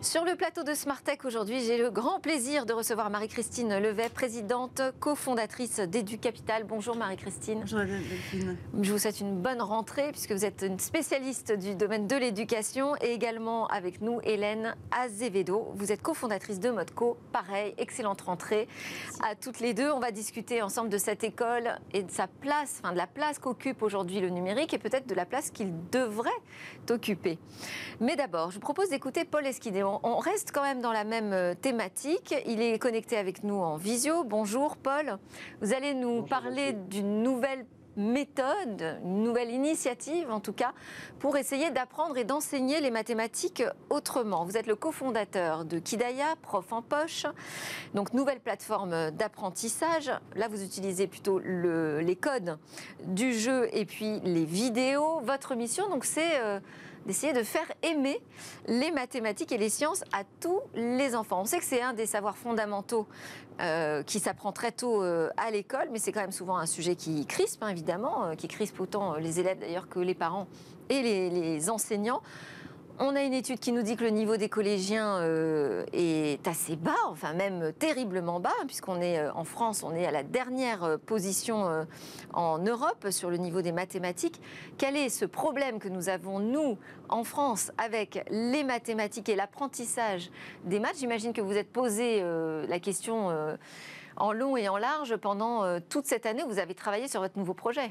Sur le plateau de Smartech aujourd'hui, j'ai le grand plaisir de recevoir Marie-Christine Levet, présidente, cofondatrice d'EduCapital. Bonjour Marie-Christine. Bonjour Delphine. Je vous souhaite une bonne rentrée puisque vous êtes une spécialiste du domaine de l'éducation et également avec nous Hélène Azevedo. Vous êtes cofondatrice de Modco. Pareil, excellente rentrée. Merci. À toutes les deux. On va discuter ensemble de cette école et de sa place, de la place qu'occupe aujourd'hui le numérique et peut-être de la place qu'il devrait occuper. Mais d'abord, je vous propose d'écouter Paul Esquidé. On reste quand même dans la même thématique. Il est connecté avec nous en visio. Bonjour Paul. Vous allez nous parler d'une nouvelle méthode, une nouvelle initiative en tout cas, pour essayer d'apprendre et d'enseigner les mathématiques autrement. Vous êtes le cofondateur de Kidaya, Prof en Poche, donc nouvelle plateforme d'apprentissage. Là, vous utilisez plutôt les codes du jeu et puis les vidéos. Votre mission, donc, c'est d'essayer de faire aimer les mathématiques et les sciences à tous les enfants. On sait que c'est un des savoirs fondamentaux qui s'apprend très tôt à l'école, mais c'est quand même souvent un sujet qui crispe, évidemment, qui crispe autant les élèves d'ailleurs que les parents et les enseignants. On a une étude qui nous dit que le niveau des collégiens est assez bas, enfin même terriblement bas, puisqu'on est en France, on est à la dernière position en Europe sur le niveau des mathématiques. Quel est ce problème que nous avons, nous, en France, avec les mathématiques et l'apprentissage des maths? J'imagine que vous êtes posé la question en long et en large pendant toute cette année où vous avez travaillé sur votre nouveau projet.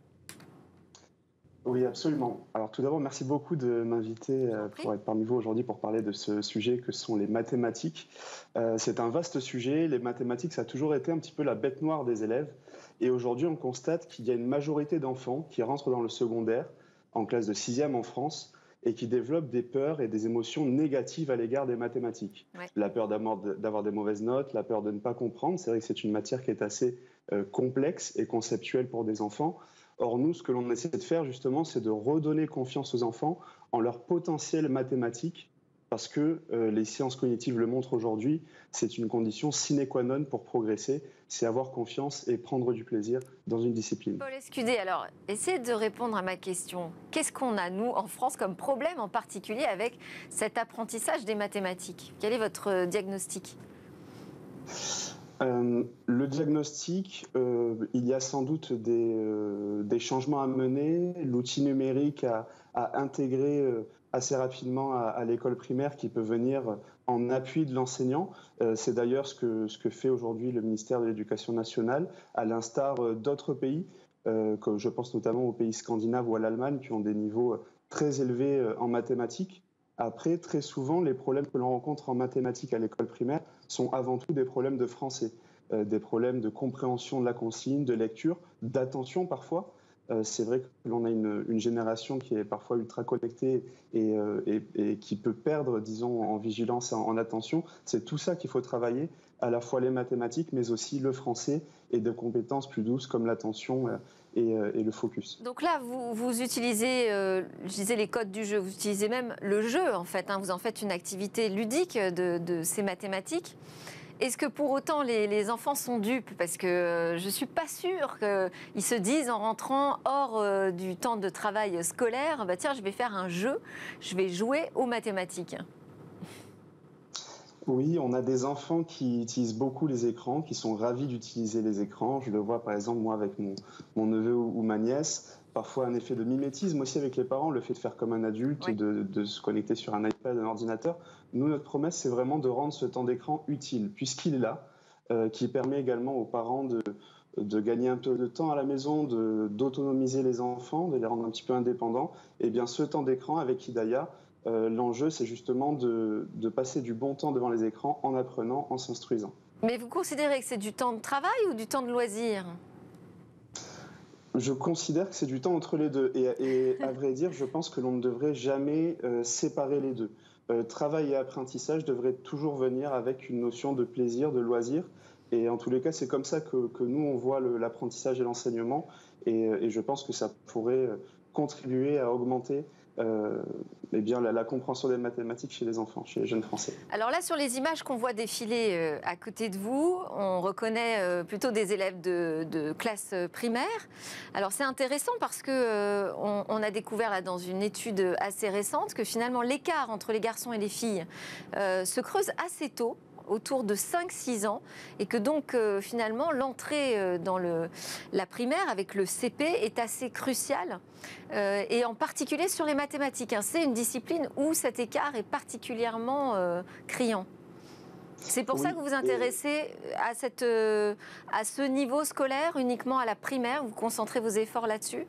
Oui, absolument. Alors tout d'abord, merci beaucoup de m'inviter pour être parmi vous aujourd'hui pour parler de ce sujet que sont les mathématiques. C'est un vaste sujet. Les mathématiques, ça a toujours été un petit peu la bête noire des élèves. Et aujourd'hui, on constate qu'il y a une majorité d'enfants qui rentrent dans le secondaire, en classe de 6e en France, et qui développent des peurs et des émotions négatives à l'égard des mathématiques. Ouais. La peur d'avoir des mauvaises notes, la peur de ne pas comprendre. C'est vrai que c'est une matière qui est assez complexe et conceptuelle pour des enfants. Or, nous, ce que l'on essaie de faire, justement, c'est de redonner confiance aux enfants en leur potentiel mathématique, parce que les sciences cognitives le montrent aujourd'hui, c'est une condition sine qua non pour progresser, c'est avoir confiance et prendre du plaisir dans une discipline. Paul Esquidé, alors, essayez de répondre à ma question. Qu'est-ce qu'on a, nous, en France, comme problème en particulier avec cet apprentissage des mathématiques? Quel est votre diagnostic ? Le diagnostic, il y a sans doute des changements à mener. L'outil numérique a intégré assez rapidement à l'école primaire qui peut venir en appui de l'enseignant. C'est d'ailleurs ce que fait aujourd'hui le ministère de l'Éducation nationale, à l'instar d'autres pays, comme je pense notamment aux pays scandinaves ou à l'Allemagne, qui ont des niveaux très élevés en mathématiques. Après, très souvent, les problèmes que l'on rencontre en mathématiques à l'école primaire sont avant tout des problèmes de français, des problèmes de compréhension de la consigne, de lecture, d'attention parfois. C'est vrai que l'on a une génération qui est parfois ultra connectée et qui peut perdre, disons, en vigilance et en attention. C'est tout ça qu'il faut travailler, à la fois les mathématiques, mais aussi le français et des compétences plus douces comme l'attention et le focus. Donc là, vous utilisez, je disais, les codes du jeu, vous utilisez même le jeu, en fait. Vous en faites une activité ludique de ces mathématiques. Est-ce que pour autant les enfants sont dupes? Parce que je ne suis pas sûre qu'ils se disent en rentrant hors du temps de travail scolaire, bah tiens, je vais faire un jeu, je vais jouer aux mathématiques. Oui, on a des enfants qui utilisent beaucoup les écrans, qui sont ravis d'utiliser les écrans. Je le vois par exemple moi avec mon neveu ou ma nièce. Parfois un effet de mimétisme aussi avec les parents, le fait de faire comme un adulte, oui. de se connecter sur un iPad, un ordinateur. Nous, notre promesse, c'est vraiment de rendre ce temps d'écran utile, puisqu'il est là, qui permet également aux parents de gagner un peu de temps à la maison, d'autonomiser les enfants, de les rendre un petit peu indépendants. Et bien ce temps d'écran avec Kidaya, l'enjeu, c'est justement de passer du bon temps devant les écrans en apprenant, en s'instruisant. Mais vous considérez que c'est du temps de travail ou du temps de loisir ? Je considère que c'est du temps entre les deux. Et à vrai dire, je pense que l'on ne devrait jamais séparer les deux. Travail et apprentissage devraient toujours venir avec une notion de plaisir, de loisir. Et en tous les cas, c'est comme ça que nous, on voit l'apprentissage et l'enseignement. et je pense que ça pourrait contribuer à augmenter la compréhension des mathématiques chez les enfants, chez les jeunes Français. Alors là, sur les images qu'on voit défiler à côté de vous, on reconnaît plutôt des élèves de classe primaire. Alors c'est intéressant parce que on a découvert là, dans une étude assez récente que finalement l'écart entre les garçons et les filles se creuse assez tôt, autour de 5-6 ans, et que donc finalement l'entrée dans la primaire avec le CP est assez cruciale, et en particulier sur les mathématiques. C'est une discipline où cet écart est particulièrement criant. C'est pour ça que vous vous intéressez à ce niveau scolaire, uniquement à la primaire, vous concentrez vos efforts là-dessus?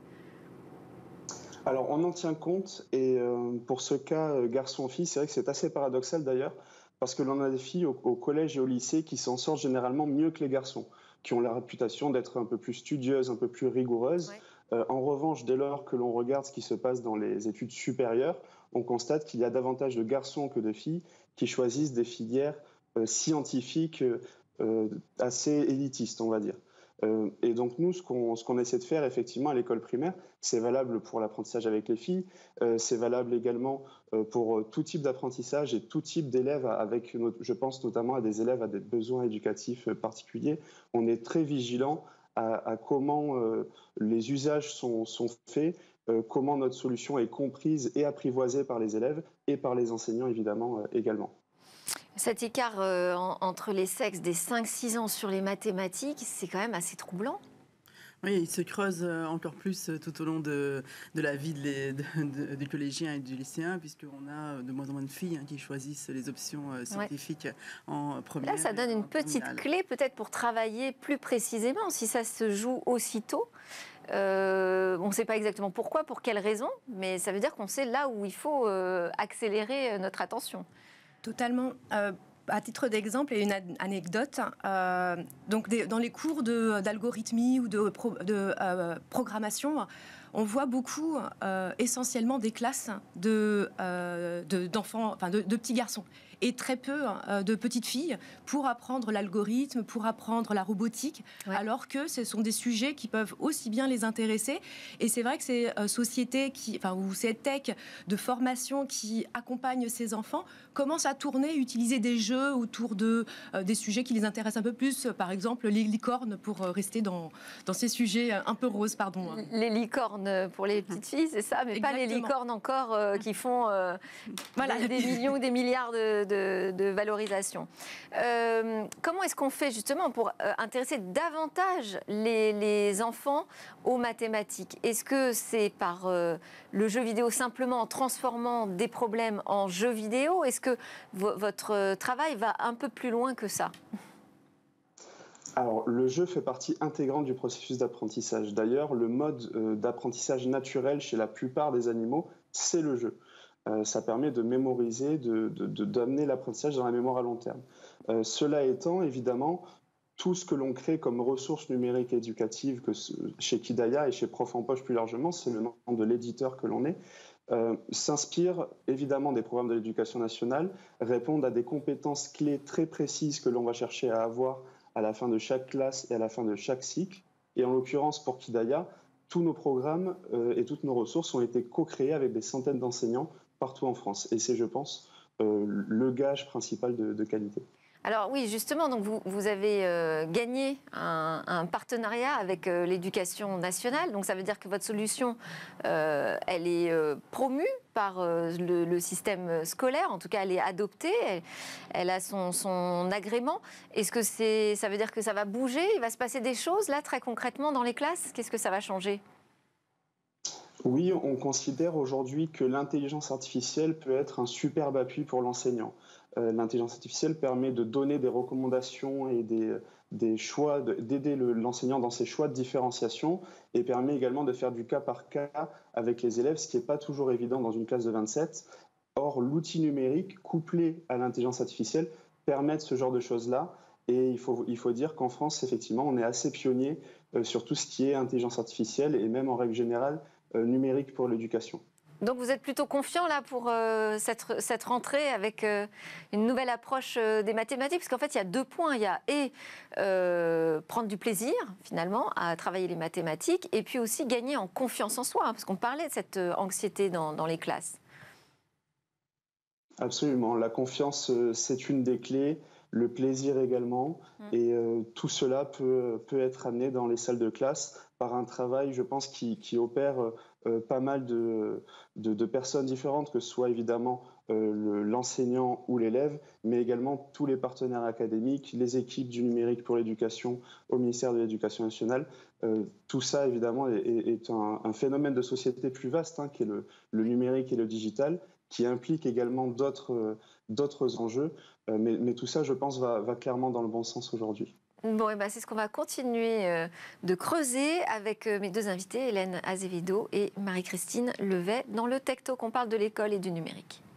Alors on en tient compte, et pour ce cas garçon-fille, c'est vrai que c'est assez paradoxal d'ailleurs, parce que l'on a des filles au collège et au lycée qui s'en sortent généralement mieux que les garçons, qui ont la réputation d'être un peu plus studieuses, un peu plus rigoureuses. Ouais. En revanche, dès lors que l'on regarde ce qui se passe dans les études supérieures, on constate qu'il y a davantage de garçons que de filles qui choisissent des filières scientifiques assez élitistes, on va dire. Et donc nous, ce qu'on essaie de faire effectivement à l'école primaire, c'est valable pour l'apprentissage avec les filles, c'est valable également pour tout type d'apprentissage et tout type d'élèves, avec, je pense notamment à des élèves à des besoins éducatifs particuliers. On est très vigilant à comment les usages sont faits, comment notre solution est comprise et apprivoisée par les élèves et par les enseignants évidemment également. Cet écart entre les sexes des 5-6 ans sur les mathématiques, c'est quand même assez troublant. Oui, il se creuse encore plus tout au long de la vie du collégien et du lycéen, puisqu'on a de moins en moins de filles qui choisissent les options scientifiques en première. Là, ça donne une petite clé peut-être pour travailler plus précisément, si ça se joue aussitôt. On ne sait pas exactement pourquoi, pour quelles raisons, mais ça veut dire qu'on sait là où il faut accélérer notre attention. Totalement. À titre d'exemple et une anecdote, donc dans les cours d'algorithmie ou de programmation, on voit beaucoup, essentiellement des classes d'enfants, enfin de petits garçons, et très peu de petites filles pour apprendre l'algorithme, pour apprendre la robotique, alors que ce sont des sujets qui peuvent aussi bien les intéresser. Et c'est vrai que ces sociétés ou ces tech de formation qui accompagnent ces enfants commencent à tourner, utiliser des jeux autour des sujets qui les intéressent un peu plus. Par exemple, les licornes, pour rester dans ces sujets un peu roses, pardon. Les licornes pour les petites filles, c'est ça, mais exactement. Pas les licornes encore qui font des millions ou des milliards de valorisation. Comment est-ce qu'on fait justement pour intéresser davantage les enfants aux mathématiques? Est-ce que c'est par le jeu vidéo, simplement en transformant des problèmes en jeux vidéo? Est-ce que votre travail va un peu plus loin que ça? Alors, le jeu fait partie intégrante du processus d'apprentissage. D'ailleurs, le mode d'apprentissage naturel chez la plupart des animaux, c'est le jeu. Ça permet de mémoriser, d'amener l'apprentissage dans la mémoire à long terme. Cela étant, évidemment, tout ce que l'on crée comme ressources numériques et éducatives, chez Kidaya et chez Prof en Poche plus largement, c'est le nom de l'éditeur que l'on est, s'inspire évidemment des programmes de l'éducation nationale, répondent à des compétences clés très précises que l'on va chercher à avoir à la fin de chaque classe et à la fin de chaque cycle. Et en l'occurrence, pour Kidaya, tous nos programmes et toutes nos ressources ont été co-créés avec des centaines d'enseignants partout en France. Et c'est, je pense, le gage principal de qualité. Alors oui, justement, donc vous avez gagné un partenariat avec l'éducation nationale. Donc ça veut dire que votre solution, elle est promue par le système scolaire. En tout cas, elle est adoptée, elle a son agrément. Est-ce que ça veut dire que ça va bouger? Il va se passer des choses là très concrètement dans les classes? Qu'est-ce que ça va changer? Oui, on considère aujourd'hui que l'intelligence artificielle peut être un superbe appui pour l'enseignant. L'intelligence artificielle permet de donner des recommandations et des choix, d'aider l'enseignant dans ses choix de différenciation, et permet également de faire du cas par cas avec les élèves, ce qui n'est pas toujours évident dans une classe de 27. Or, l'outil numérique couplé à l'intelligence artificielle permet ce genre de choses-là. Et il faut dire qu'en France, effectivement, on est assez pionnier sur tout ce qui est intelligence artificielle et même en règle générale numérique pour l'éducation. Donc vous êtes plutôt confiant là pour cette rentrée avec une nouvelle approche des mathématiques, parce qu'en fait il y a 2 points, il y a prendre du plaisir finalement à travailler les mathématiques, et puis aussi gagner en confiance en soi, parce qu'on parlait de cette anxiété dans les classes. Absolument, la confiance c'est une des clés, le plaisir également, et tout cela peut être amené dans les salles de classe par un travail, je pense, qui opère pas mal de personnes différentes, que ce soit évidemment l'enseignant ou l'élève, mais également tous les partenaires académiques, les équipes du numérique pour l'éducation au ministère de l'Éducation nationale. Tout ça, évidemment, est un phénomène de société plus vaste, qui est le numérique et le digital, qui implique également d'autres enjeux. Mais tout ça, je pense, va clairement dans le bon sens aujourd'hui. Bon, c'est ce qu'on va continuer de creuser avec mes 2 invités, Hélène Azevedo et Marie-Christine Levet, dans le Tech Talk. On parle de l'école et du numérique.